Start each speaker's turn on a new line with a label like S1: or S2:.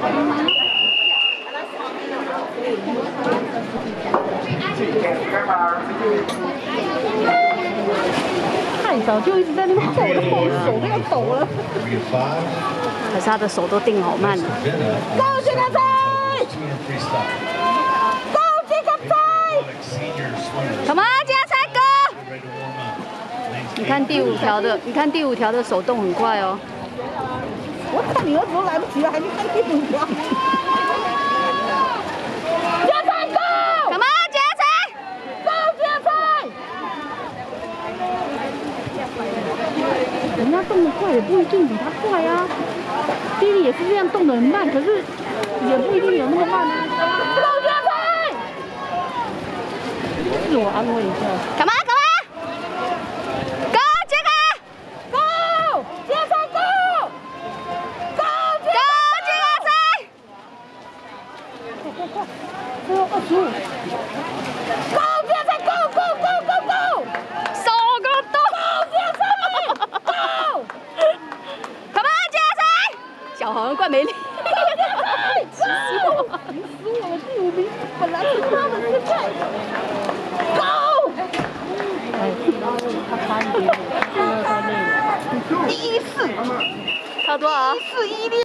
S1: 太早就一直在那边抖了，手都要抖了。
S2: 可是他的手都定好慢了。
S1: 高级咖啡，高级咖啡。
S2: Come on， 加菜哥！你看第五条的手动很快哦。
S1: 我看你儿子都来不及了，还去看第五条。加菜哥
S2: ！Come on， 加菜！
S1: 高加菜。人家动得快也不一定比他快啊。弟弟也是这样动得很慢，可是也不一定有那么慢啊。高加菜。自我安慰一下。
S2: Come on， come on， go， 杰克
S1: ，go， 加菜 go， go，
S2: 杰克赛，
S1: 快，最后25。go， 加菜 go go go go go，
S2: 手个动
S1: ，go 加菜 ，go，come
S2: on， 杰克赛，脚好像快没力。
S1: 气死我了！第5名本来是他的，现在 ，go。哎，他差一点，第2太累了。114，
S2: 差多少？
S1: 1416。